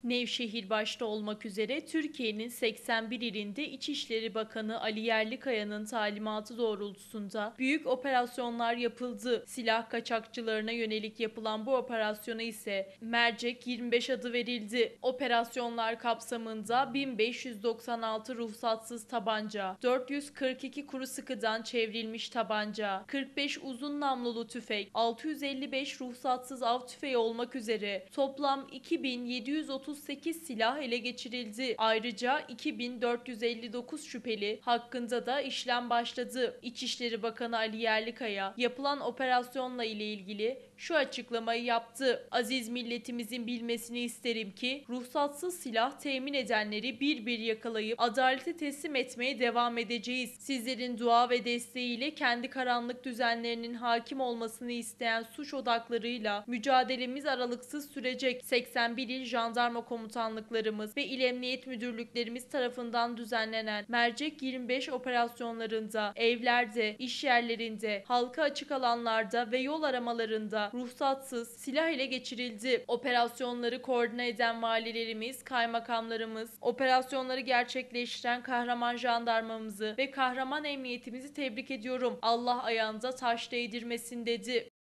Nevşehir başta olmak üzere Türkiye'nin 81 ilinde İçişleri Bakanı Ali Yerlikaya'nın talimatı doğrultusunda büyük operasyonlar yapıldı. Silah kaçakçılarına yönelik yapılan bu operasyona ise Mercek 25 adı verildi. Operasyonlar kapsamında 1596 ruhsatsız tabanca, 442 kuru sıkıdan çevrilmiş tabanca, 45 uzun namlulu tüfek, 655 ruhsatsız av tüfeği olmak üzere toplam 2738 silah ele geçirildi. Ayrıca 2459 şüpheli hakkında da işlem başladı. İçişleri Bakanı Ali Yerlikaya yapılan operasyonla ile ilgili şu açıklamayı yaptı. Aziz milletimizin bilmesini isterim ki ruhsatsız silah temin edenleri bir bir yakalayıp adalete teslim etmeye devam edeceğiz. Sizlerin dua ve desteğiyle kendi karanlık düzenlerinin hakim olmasını isteyen suç odaklarıyla mücadelemiz aralıksız sürecek. 81 il jandarma komutanlıklarımız ve il emniyet müdürlüklerimiz tarafından düzenlenen Mercek 25 operasyonlarında evlerde, iş yerlerinde, halka açık alanlarda ve yol aramalarında ruhsatsız silah ele geçirildi. Operasyonları koordine eden valilerimiz, kaymakamlarımız, operasyonları gerçekleştiren kahraman jandarmamızı ve kahraman emniyetimizi tebrik ediyorum. Allah ayağınıza taş değdirmesin dedi.